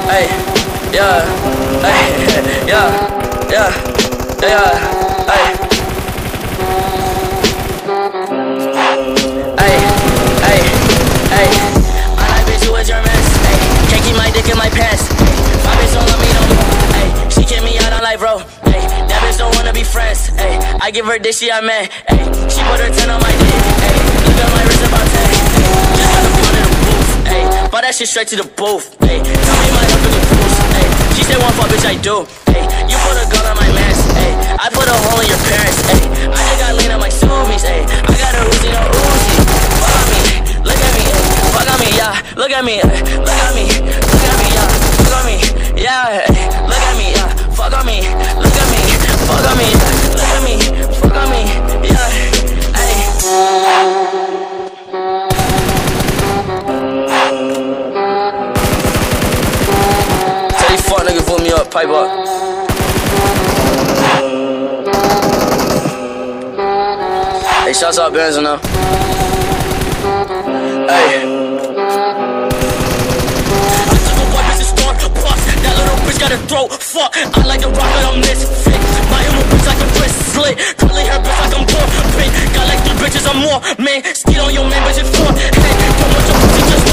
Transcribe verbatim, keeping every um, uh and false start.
Hey, yeah, hey, yeah, yeah, yeah, hey. Hey, hey, hey. My life bitch, you a German. Hey, can't keep my dick in my pants. My bitch don't love me no more. Hey, she kick me out on life, bro. Hey, that bitch don't wanna be friends. Hey, I give her dick, she a man. Hey, she put her ten on my dick. Hey, look at my wrist about ten. Hey, just got a pound in the booth. Hey, bought that shit straight to the booth. Hey, tell me my help in the booth. Hey, she said one fuck, bitch, I do. Hey, you put a gun on my mans. Hey, I put a hole in your parents. Hey, I just got lean on my Subies. Hey, I got a Uzi, no Uzi. Fuck on me, look at me. Fuck on me, yeah. Look at me, look at me, look at me, yeah. Fuck on me, yeah. Look at me, yeah. Fuck on me, look at me, fuck on me, look at me, fuck on me, yeah. Hey. Tell these fuck niggas put me up, pipe up. Hey, shouts out Benz now. Hey. That little bitch got a throat, fuck. I like to rock it on this fit. My little bitch like a wristlet. Curly hair bitch like I'm poor. Got like three bitches or more, man. Skid on your man, bitch, it's four. Hey, don't want your pussy just